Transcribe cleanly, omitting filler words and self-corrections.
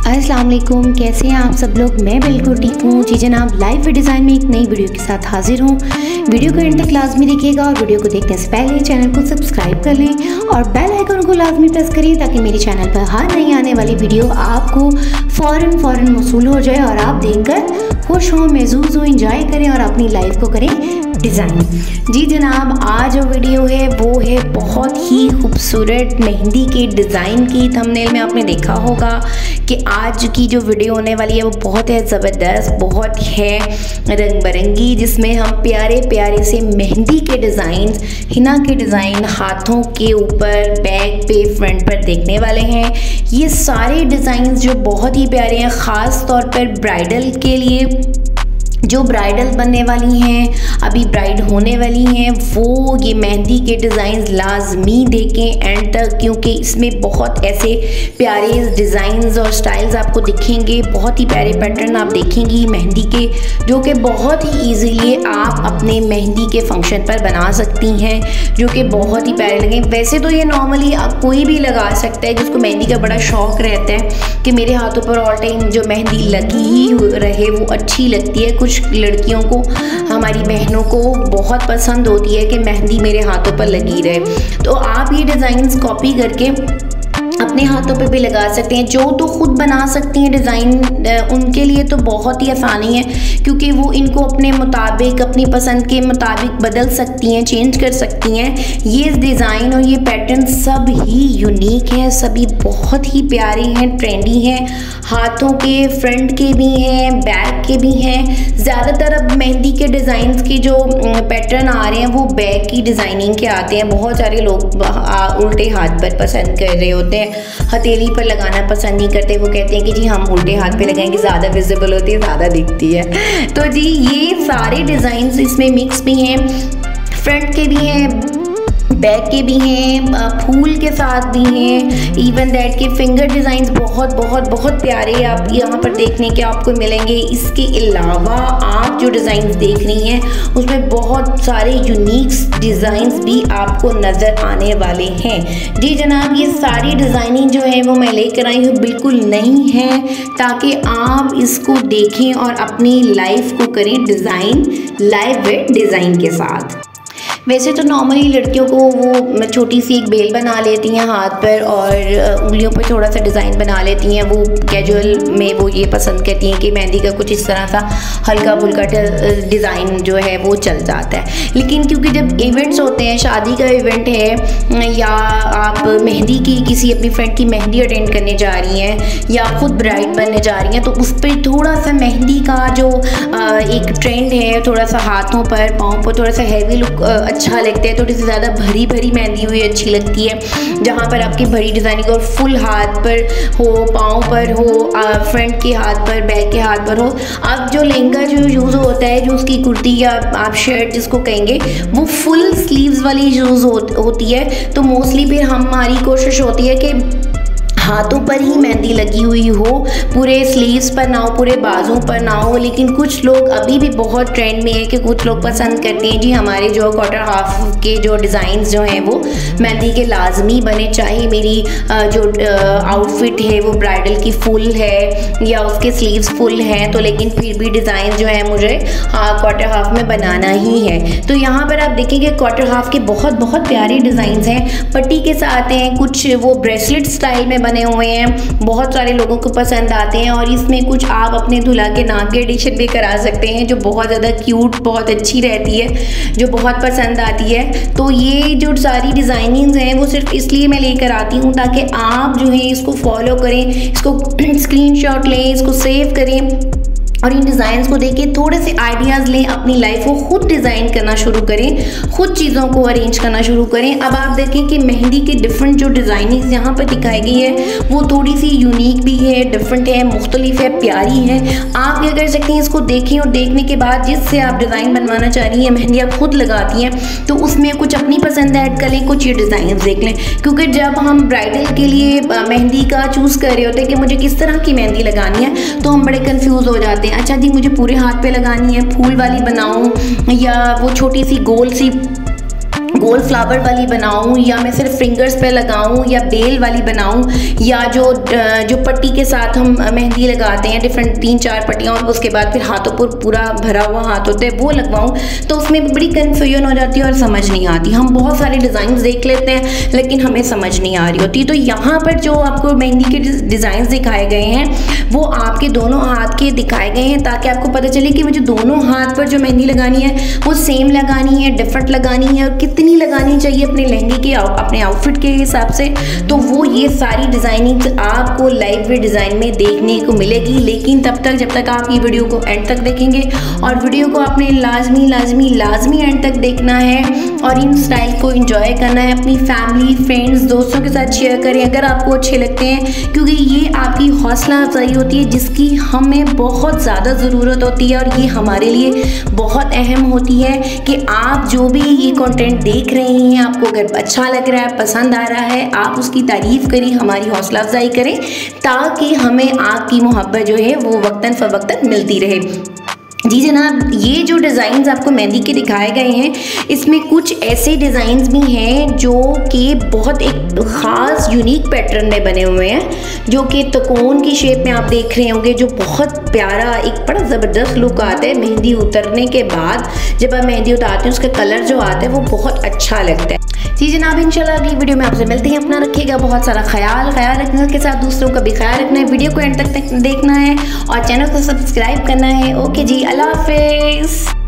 अस्सलाम वालेकुम, कैसे हैं आप सब लोग। मैं बिल्कुल ठीक हूँ जी जनाब। लाइव डिज़ाइन में एक नई वीडियो के साथ हाजिर हूँ। वीडियो को एंड तक लाजमी देखिएगा और वीडियो को देखने से पहले चैनल को सब्सक्राइब कर लें और बेल आइकन को लाजमी प्रेस करें ताकि मेरे चैनल पर हर नई आने वाली वीडियो आपको फ़ौरन मौसूल हो जाए और आप देखकर खुश हों, महसूस हो, इंजॉय करें और अपनी लाइफ को करें डिज़ाइन। जी जनाब, आज जो वीडियो है वो है बहुत ही खूबसूरत मेहंदी के डिज़ाइन की। थंबनेल में आपने देखा होगा कि आज की जो वीडियो होने वाली है वो बहुत है ज़बरदस्त, बहुत है रंग बिरंगी, जिसमें हम प्यारे प्यारे से मेहंदी के डिज़ाइन, हिना के डिज़ाइन हाथों के ऊपर, बैक पे, फ्रंट पर देखने वाले हैं। ये सारे डिज़ाइन जो बहुत ही प्यारे हैं, ख़ास तौर पर ब्राइडल के लिए, जो ब्राइडल बनने वाली हैं, अभी ब्राइड होने वाली हैं, वो ये मेहंदी के डिज़ाइन लाजमी देखें एंड तक, क्योंकि इसमें बहुत ऐसे प्यारे डिज़ाइंस और स्टाइल्स आपको दिखेंगे। बहुत ही प्यारे पैटर्न आप देखेंगी मेहंदी के, जो कि बहुत ही ईजीली आप अपने मेहंदी के फंक्शन पर बना सकती हैं, जो कि बहुत ही प्यारे लगें। वैसे तो ये नॉर्मली कोई भी लगा सकता है जिसको मेहंदी का बड़ा शौक़ रहता है कि मेरे हाथों पर ऑल टाइम जो मेहंदी लगी ही रहे वो अच्छी लगती है। कुछ लड़कियों को, हमारी बहनों को बहुत पसंद होती है कि मेहंदी मेरे हाथों पर लगी रहे। तो आप ये डिज़ाइंस कॉपी करके अपने हाथों पे भी लगा सकते हैं। जो तो खुद बना सकती हैं डिज़ाइन, उनके लिए तो बहुत ही आसानी है, क्योंकि वो इनको अपने मुताबिक, अपनी पसंद के मुताबिक बदल सकती हैं, चेंज कर सकती हैं। ये डिज़ाइन और ये पैटर्न सब ही यूनिक हैं, सभी बहुत ही प्यारे हैं, ट्रेंडी हैं। हाथों के, फ्रंट के भी हैं, बैक के भी हैं। ज़्यादातर अब मेहंदी के डिज़ाइंस के जो पैटर्न आ रहे हैं वो बैक की डिज़ाइनिंग के आते हैं। बहुत सारे लोग उल्टे हाथ पर पसंद कर रहे होते हैं, हथेली पर लगाना पसंद नहीं करते। वो कहते हैं कि जी हम उल्टे हाथ पे लगाएंगे, ज़्यादा विजिबल होती है, ज़्यादा दिखती है। तो जी ये सारे डिज़ाइंस इसमें मिक्स भी हैं, फ्रंट के भी हैं, बैक के भी हैं, फूल के साथ भी हैं, इवन दैट के फिंगर डिज़ाइंस बहुत बहुत बहुत प्यारे आप यहाँ पर देखने के आपको मिलेंगे। इसके अलावा आप जो डिज़ाइंस देख रही हैं उसमें बहुत सारे यूनिक डिज़ाइंस भी आपको नज़र आने वाले हैं। जी जनाब, ये सारी डिज़ाइनिंग जो है वो मैं लेकर आई हूँ बिल्कुल नई है, ताकि आप इसको देखें और अपनी लाइफ को करें डिज़ाइन लाइव विद डिज़ाइन के साथ। वैसे तो नॉर्मली लड़कियों को वो छोटी सी एक बेल बना लेती हैं हाथ पर और उंगलियों पर थोड़ा सा डिज़ाइन बना लेती हैं। वो कैजुअल में वो ये पसंद करती हैं कि मेहंदी का कुछ इस तरह सा हल्का फुल्का डिज़ाइन जो है वो चल जाता है। लेकिन क्योंकि जब इवेंट्स होते हैं, शादी का इवेंट है या आप मेहंदी की किसी अपनी फ्रेंड की मेहंदी अटेंड करने जा रही हैं या ख़ुद ब्राइड बनने जा रही हैं, तो उस पर थोड़ा सा मेहंदी का जो एक ट्रेंड है, थोड़ा सा हाथों पर, पाँव पर थोड़ा सा हैवी लुक अच्छा लगता है। थोड़ी सी ज़्यादा भरी भरी मेहंदी हुई अच्छी लगती है, जहाँ पर आपकी भरी डिज़ाइनिंग और फुल हाथ पर हो, पाँव पर हो, फ्रंट के हाथ पर, बैक के हाथ पर हो। अब जो लहंगा जो यूज़ होता है, जो उसकी कुर्ती या आप शर्ट जिसको कहेंगे, वो फुल स्लीव्स वाली यूज़ होती है। तो मोस्टली फिर हमारी कोशिश होती है कि हाथों पर ही मेहंदी लगी हुई हो, पूरे स्लीव्स पर ना हो, पूरे बाजू पर ना हो। लेकिन कुछ लोग अभी भी बहुत ट्रेंड में है कि कुछ लोग पसंद करते हैं जी हमारे जो क्वार्टर हाफ के जो डिज़ाइंस जो हैं वो मेहंदी के लाजमी बने, चाहे मेरी जो आउटफिट है वो ब्राइडल की फुल है या उसके स्लीव्स फुल हैं, तो लेकिन फिर भी डिज़ाइन जो है मुझे क्वार्टर हाफ में बनाना ही है। तो यहाँ पर आप देखेंगे क्वार्टर हाफ के बहुत बहुत प्यारे डिज़ाइंस हैं, पट्टी के साथ हैं, कुछ वो ब्रेसलेट स्टाइल में बने हुए हैं, बहुत सारे लोगों को पसंद आते हैं। और इसमें कुछ आप अपने दूल्हा के नाम के एडिशन भी करा सकते हैं, जो बहुत ज़्यादा क्यूट, बहुत अच्छी रहती है, जो बहुत पसंद आती है। तो ये जो सारी डिज़ाइनिंग्स हैं वो सिर्फ इसलिए मैं लेकर आती हूँ ताकि आप जो है इसको फॉलो करें, इसको स्क्रीनशॉट लें, इसको सेव करें और इन डिज़ाइंस को देख के थोड़े से आइडियाज़ लें, अपनी लाइफ को खुद डिज़ाइन करना शुरू करें, खुद चीज़ों को अरेंज करना शुरू करें। अब आप देखें कि मेहंदी के डिफरेंट जो डिज़ाइनिंग यहाँ पर दिखाई गई है वो थोड़ी सी यूनिक भी है, डिफरेंट है, मुख्तलिफ है, प्यारी है। आप क्या कर सकते हैं, इसको देखें और देखने के बाद जिससे आप डिज़ाइन बनवाना चाह रही हैं, मेहंदी आप खुद लगाती हैं, तो उसमें कुछ अपनी पसंद ऐड कर लें, कुछ ये डिज़ाइन देख लें। क्योंकि जब हम ब्राइडल के लिए मेहंदी का चूज़ कर रहे होते हैं कि मुझे किस तरह की मेहंदी लगानी है, तो हम बड़े कन्फ्यूज़ हो जाते हैं। अच्छा जी, मुझे पूरे हाथ पे लगानी है, फूल वाली बनाऊं या वो छोटी सी गोल सी गोल फ्लावर वाली बनाऊं या मैं सिर्फ फिंगर्स पे लगाऊं या बेल वाली बनाऊं या जो पट्टी के साथ हम मेहंदी लगाते हैं डिफरेंट 3-4 पट्टियाँ और उसके बाद फिर हाथों पर पूरा भरा हुआ हाथ होता है वो लगवाऊं, तो उसमें बड़ी कन्फ्यूजन हो जाती है और समझ नहीं आती। हम बहुत सारे डिज़ाइन देख लेते हैं लेकिन हमें समझ नहीं आ रही होती। तो यहाँ पर जो आपको मेहंदी के डिज़ाइन दिखाए गए हैं वो आपके दोनों हाथ के दिखाए गए हैं ताकि आपको पता चले कि मुझे दोनों हाथ पर जो मेहंदी लगानी है वो सेम लगानी है, डिफरेंट लगानी है और कितनी लगानी चाहिए अपने लहंगे के अपने आउटफिट के हिसाब से। तो वो ये सारी डिज़ाइनिंग आपको लाइव वे डिज़ाइन में देखने को मिलेगी, लेकिन तब तक जब तक आप ये वीडियो को एंड तक देखेंगे और वीडियो को आपने लाजमी एंड तक देखना है और इन स्टाइल को एंजॉय करना है। अपनी फैमिली, फ्रेंड्स, दोस्तों के साथ शेयर करें अगर आपको अच्छे लगते हैं, क्योंकि ये आपकी हौसला अफजाई होती है जिसकी हमें बहुत ज़्यादा ज़रूरत होती है और ये हमारे लिए बहुत अहम होती है कि आप जो भी ये कंटेंट देख रहे हैं आपको अगर अच्छा लग रहा है, पसंद आ रहा है, आप उसकी तारीफ़ करें, हमारी हौसला अफजाई करें ताकि हमें आपकी मोहब्बत जो है वो वक्तन फ़वक्तन मिलती रहे। जी जनाब, ये जो डिज़ाइंस आपको मेहंदी के दिखाए गए हैं इसमें कुछ ऐसे डिज़ाइंस भी हैं जो कि बहुत एक ख़ास यूनिक पैटर्न में बने हुए हैं, जो कि त्रिकोण की शेप में आप देख रहे होंगे, जो बहुत प्यारा एक बड़ा ज़बरदस्त लुक आता है मेहंदी उतरने के बाद। जब आप मेहंदी उतारते हैं उसका कलर जो आता है वो बहुत अच्छा लगता है। जी जनाब, इंशाल्लाह अगली वीडियो में आपसे मिलते हैं। अपना रखिएगा बहुत सारा ख्याल रखने के साथ दूसरों का भी ख्याल रखना है। वीडियो को एंड तक देखना है और चैनल को सब्सक्राइब करना है। ओके जी, अल्लाह हाफिज़।